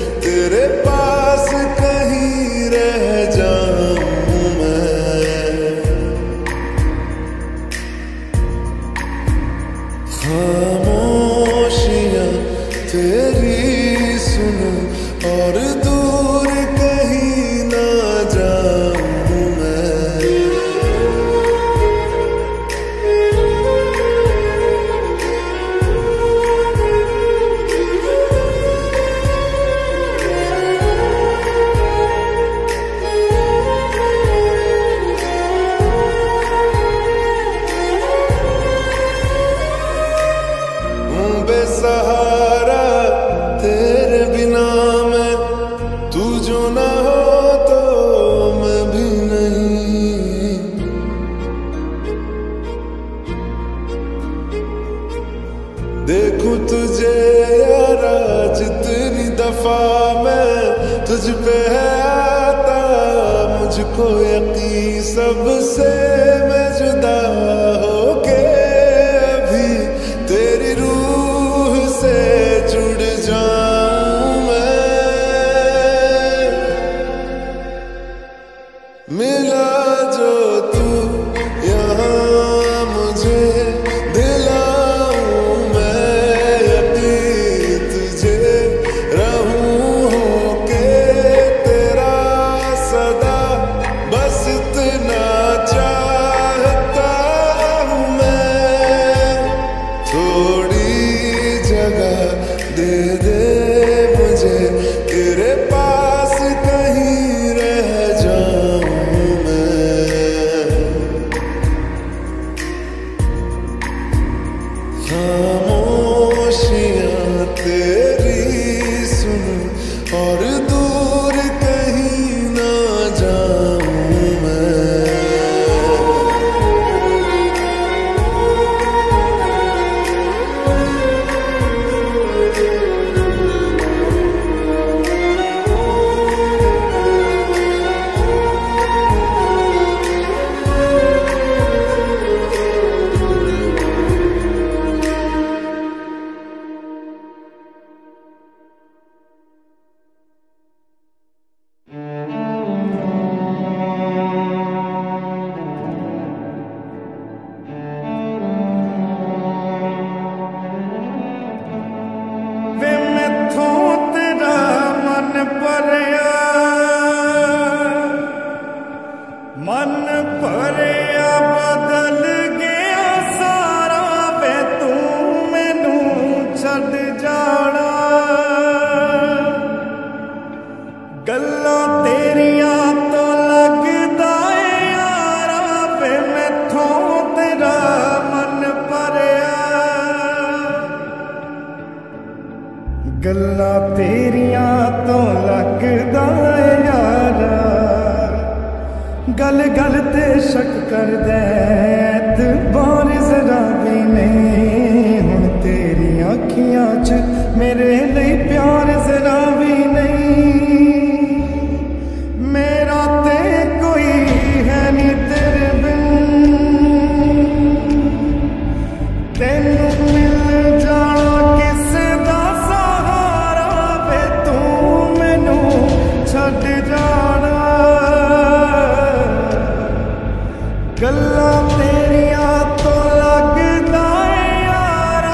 तेरे पास कहीं रह जाऊं मैं। खामोशियां तेरी सुनूं और दूर कहीं ना जाऊं मैं। बेसहारा तेरे बिना मैं, तू जो ना हो तो मैं भी नहीं। देखूं तुझे यारा जितनी दफा मैं तुझ पे है आता, मुझको यकीन सबसे मैं जुदा होके अभी तेरी रूह से जुड़ जाऊं मैं। मिला जो तू यहाँ मुझे दिलाऊं मैं यकीन तुझे रहूं होके तेरा सदा, बस इतना चाहता हूं मैं। थोड़ी जगह दे दे मुझे, तेरे पास कहीं रह जाऊं मैं। खामोशियां तेरी सुनूं और दूर कहीं ना जाऊं मैं। वे मैथों तेरा मन भरिया, मन भरिया बदल गया सारा। वे तू मैनू छड्ड जाना, गल्लां तेरियां तो लगदा है यारा। वे मैथों तेरा मन भरिया, गल्लां तेरियां तो लगदा है यारा। गल गल ते शक करदा एतबार जरा भी नहीं। हुण तेरी अखियां च मेरे लिए प्यार जरा भी नहीं। मेरा ते कोई है नी तेरे बिन, तेनू मिल जाना किसे दा सहारा। वे तू मैनू छड्ड जाना, गल्लां तेरियां तो लगदा है यारा।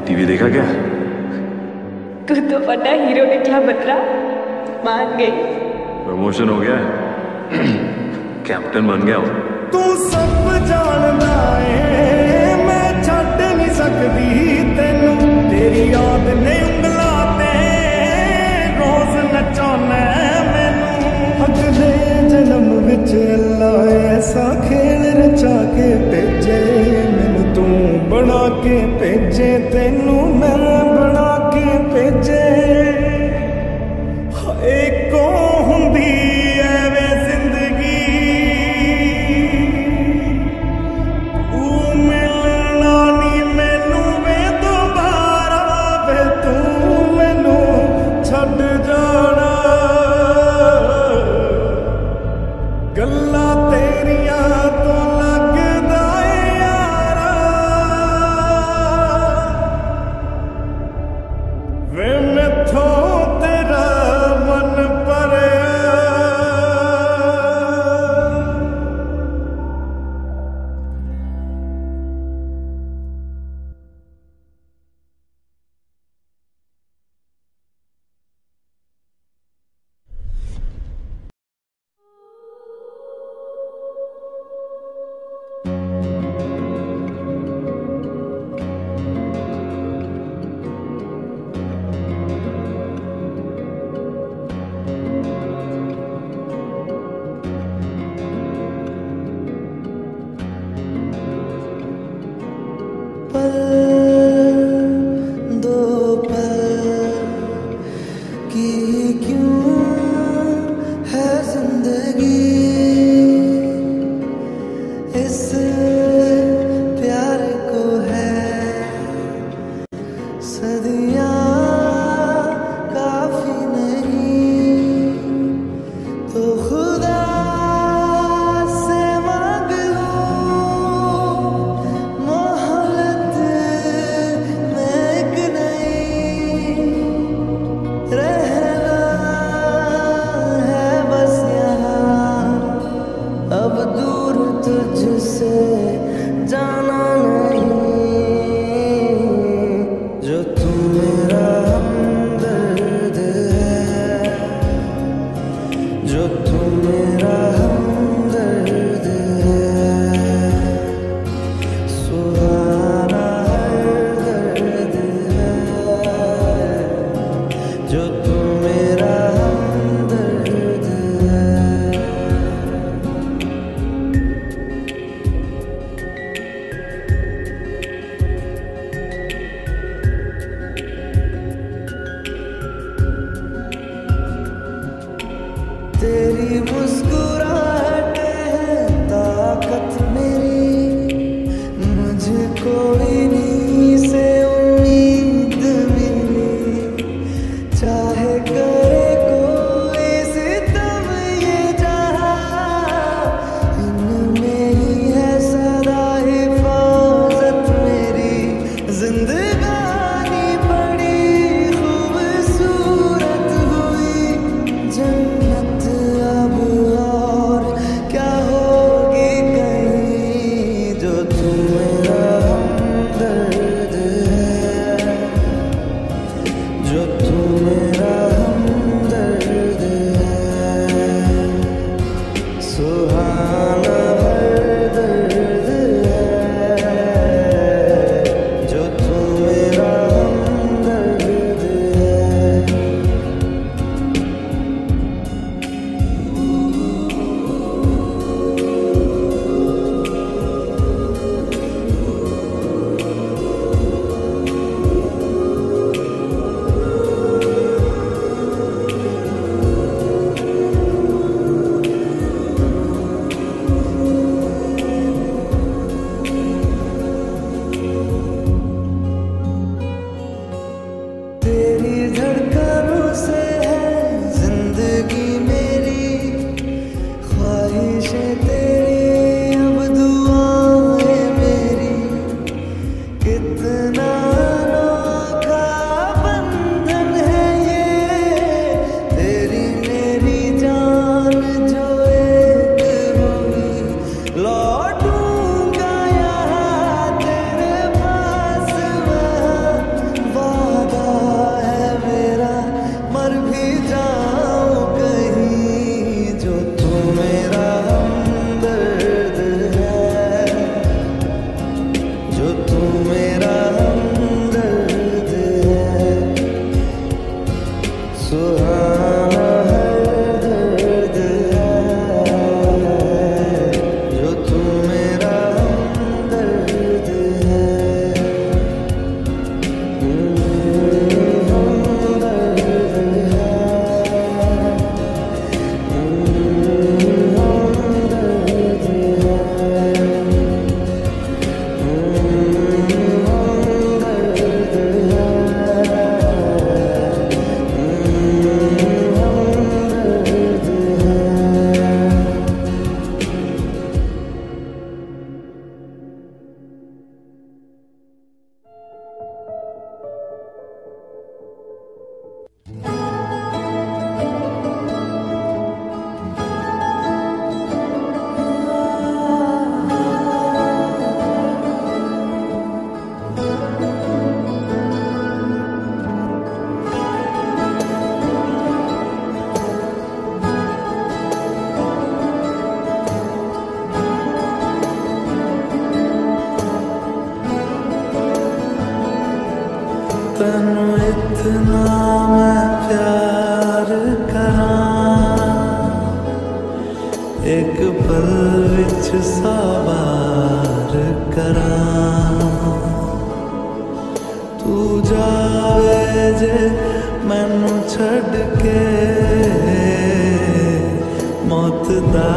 टीवी देखा क्या? तू तो बड़ा हीरो निकला बतरा, मान गई। प्रमोशन हो गया है, कैप्टन बन गया हूँ। तू सब जानदा है, मैं छड्ड नहीं सकदी तेनू, तेरी याद ने उंगलां ते रोज नचाना मैनू। अगले जन्म विच अल्लाह ऐसा खेल रचा के भेजे मैनू, तू बना के भेजे तेनू मैं बना के भेजे। हाय को हुंदी ऐवे जिंदगी, गल्ला तेरिया तो लगदा यारा, वे मैथों तेरा मन भरिया। दो पल की क्यों है जिंदगी, इस प्यार को है सदियां काफी नहीं, तो खुदा से मांग लो मोहब्बत में एक नई, रहना है बस यहाँ अब दूर तुझसे जाना नहीं, जो तू मेरा हमदर्द है, जो तू मेरा हमदर्द है, सुहाना हर दर्द है, जो तू मेरा हमदर्द है। तेनू इतना मैं प्यार करां, एक पल विच सवार करां। तू जावे जे मैनू छड़ के, मौत दा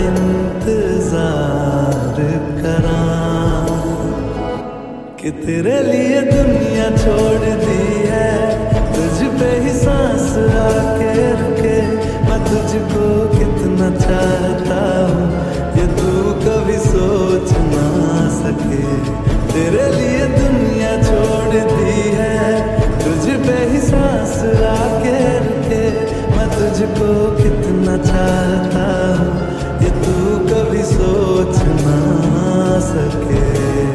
इंतजार करां। कि तेरे लिए दुनिया छोड़ दी है, तुझ पे ही सांस आके रुके। मैं तुझको कितना चाहता हूँ ये तू कभी सोच ना सके। तेरे लिए दुनिया छोड़ दी है, तुझ पे ही सांस आके रुके। मैं तुझको कितना चाहता हूँ ये तू कभी सोच ना सके।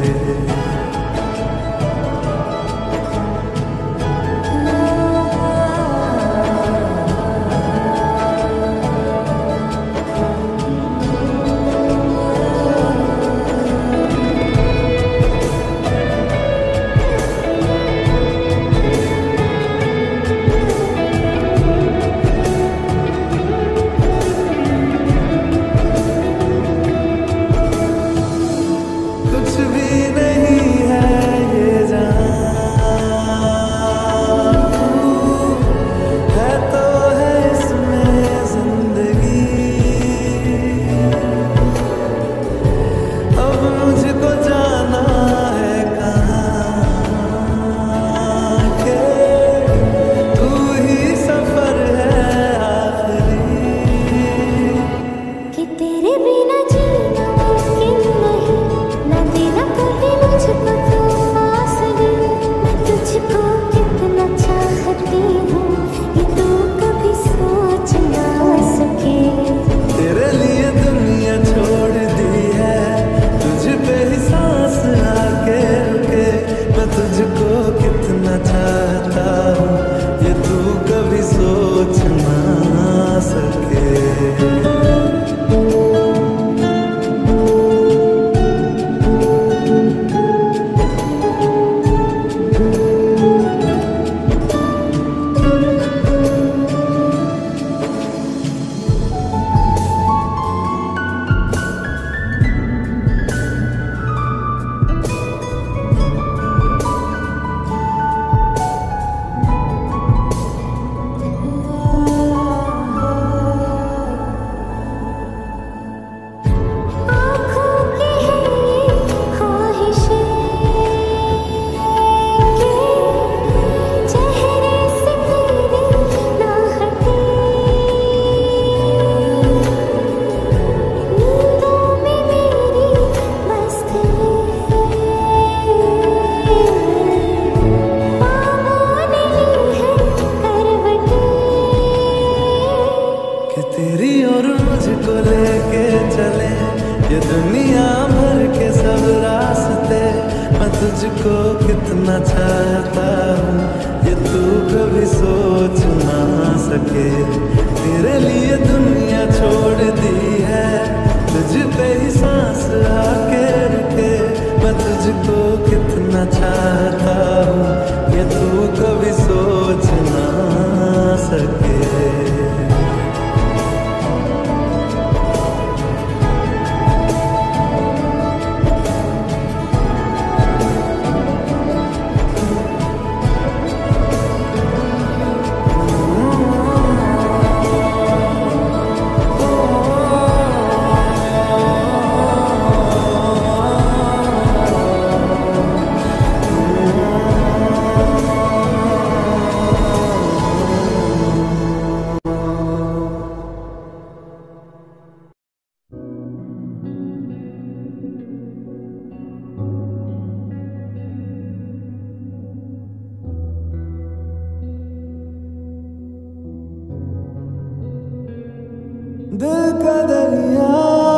तुझको कितना चाहता हूँ ये तू कभी सोच ना सके। तेरे लिए दुनिया छोड़ दी है, तुझ पे ही सांस आके रुके। मैं तुझको कितना चाहता हूँ ये तू कभी सोच ना सके। दिल का दरिया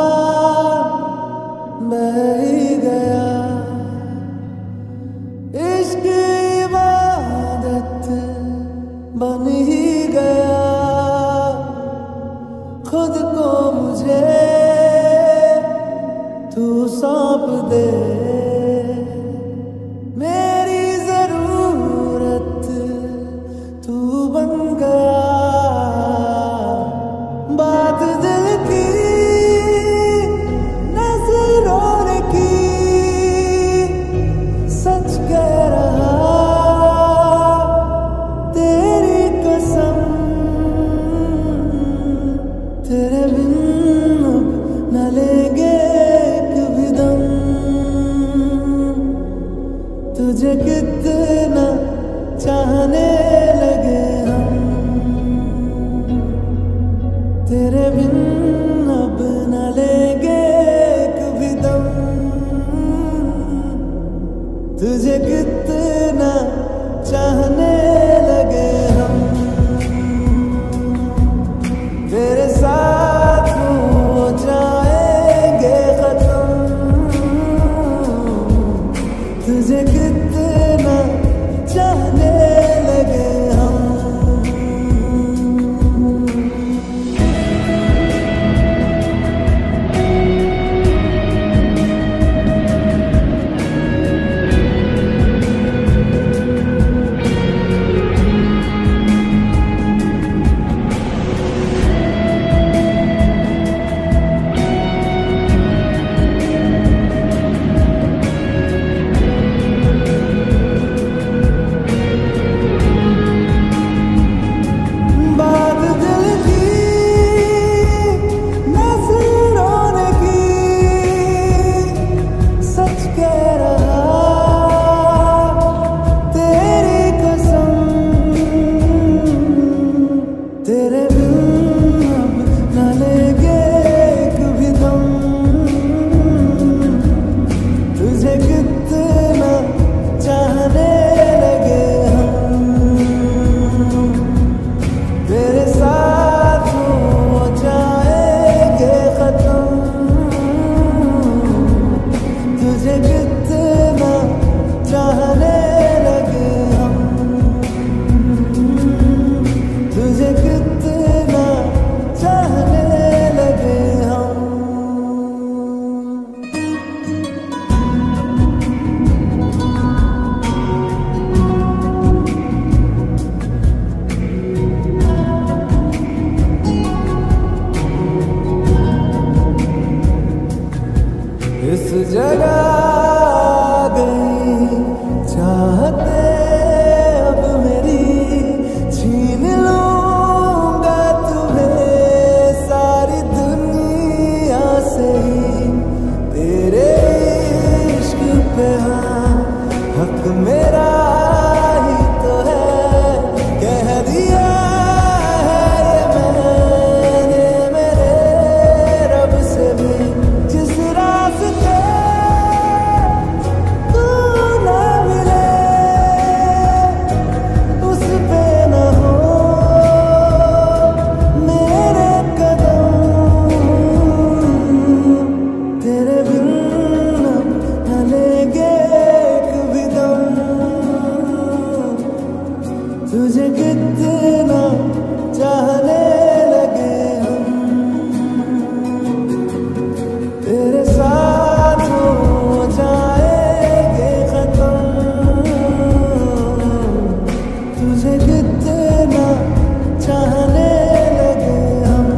बह ही गया, इश्क इबादत बन ही गया। खुद को मुझे तू सौंप दे, मेरी जरूरत तुझे कितना चाहने लगे हम, तेरे साथ हो जाएंगे खत्म। तुझे कितना चाहने लगे हम। इस जगह गई चाहते अब मेरी, छीन लूंगा तुम्हें सारी दुनिया से ही। तेरे इश्क पे हाँ हक मेरा ही तो है, कह दिया है ये मैंने मेरे रब से भी। जिस रास्ते तू ना मिले उस पे न हो मेरे कदम, तेरे बिन न लेंगे एक भी दम। तुझे कितना चाहने लगे हम, तेरे साथ हो जाएंगे खत्म। तुझे कितना चाहने लगे हम,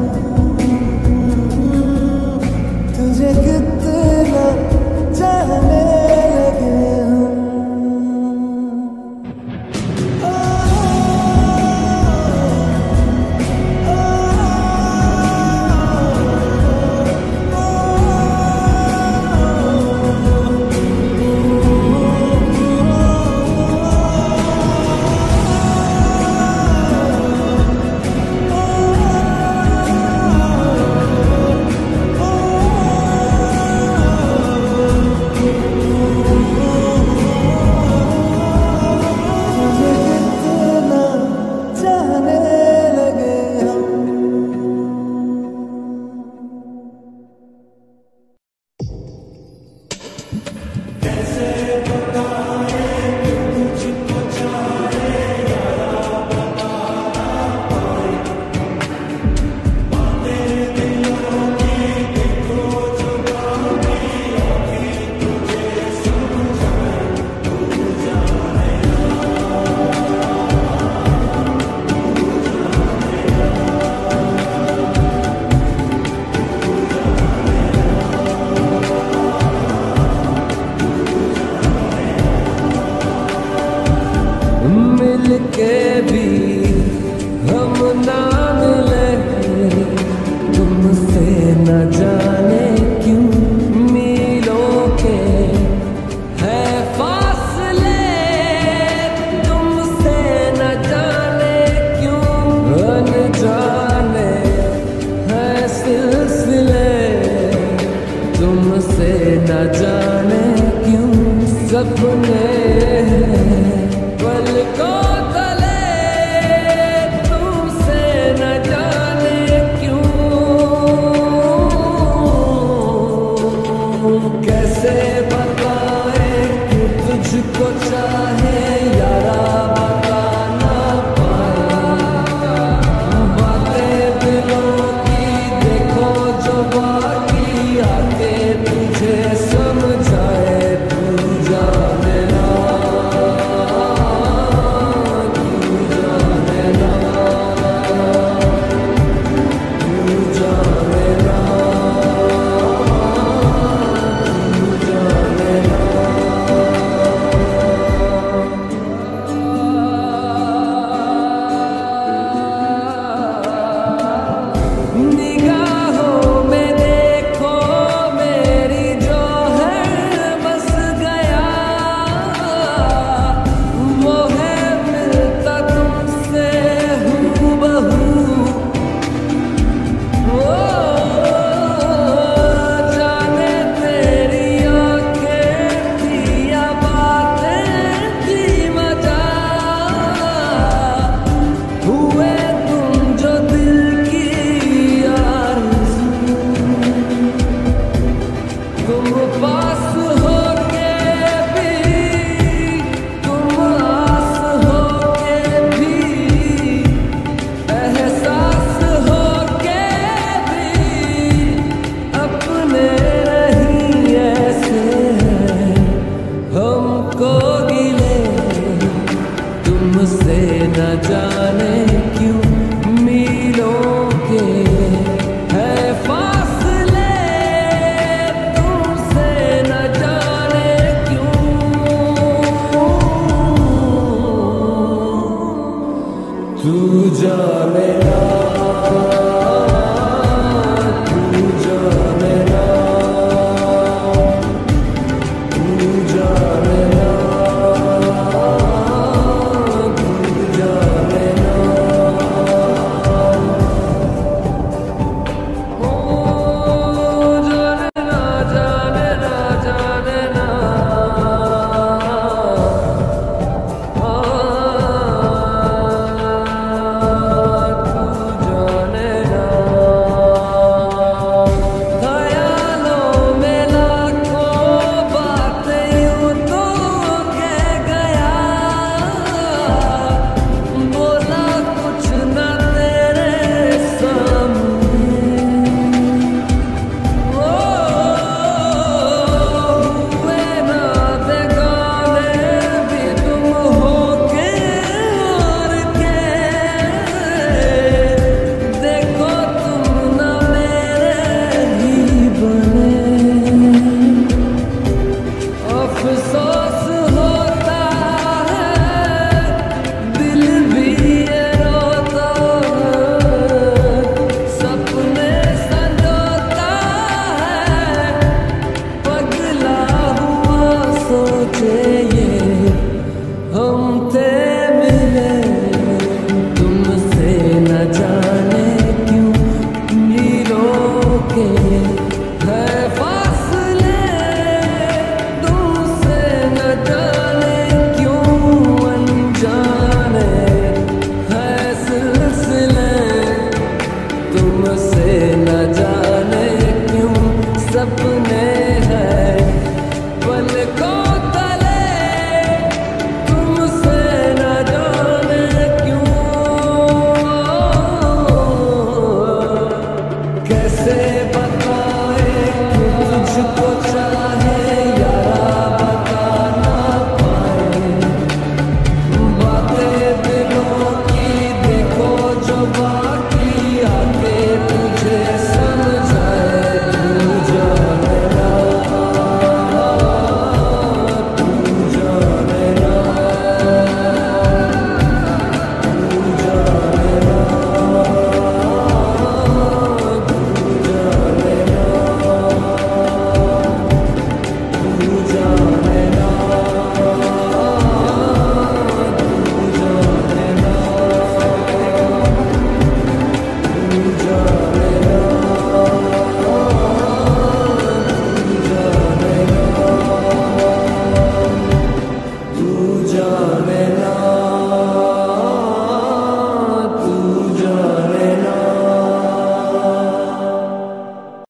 तुझे कितना चाहने लगे हम। मिलके भी हम ना मिले, तुमसे न जाने क्यों मीलों के है फासले। तुमसे न जाने क्यों अनजाने है सिलसिले। तुमसे न जाने क्यों सपने पलकों तले तुमसे न जाने क्यों, कैसे बताए कि तुझको चाहे यारा बता ना पाया, बातें दिलों की देखो जो बाकी आके तुझे समझाए, तू जाने ना, तू जाने ना, तू जाने ना, तू जाने ना। निगाहों में देखो मेरी जो है बस गया, वो है मिलता तुमसे हूबहू, ओ जाने तेरी आंखें थी या बातें थी मजाक, हुए तुम जो दिल की आरज़ू, तुम पास होके भी, तुम आस होके भी, एहसास होके भी, अपने नहीं ऐसे हमको गिले, तुमसे न जाने क्यों मीलों के है फासले, तुमसे न जाने क्यों, तू जाने ना, तू जाने ना, तू जाने ना, तू जाने ना, ओ जाने ना, जाने ना, जाने ना, तू जाने ना। ख्यालों में लाखों बातें यूं तो कह गया, बोला कुछ न तेरे सामने, ओ हुए ना बेगाने भी तुम होके और के, देखो तुम न मेरे ही बने, अफसोस होता है दिल भी ये रोता है, सपने संजोता है पगला हुआ सोचे ये हम थे मिले, तुमसे न जाने क्यों मीलों के है फासले, तुमसे न जाने क्यों अनजाने है सिलसिले, तुमसे न जाने क्यों सपने हैं पलकों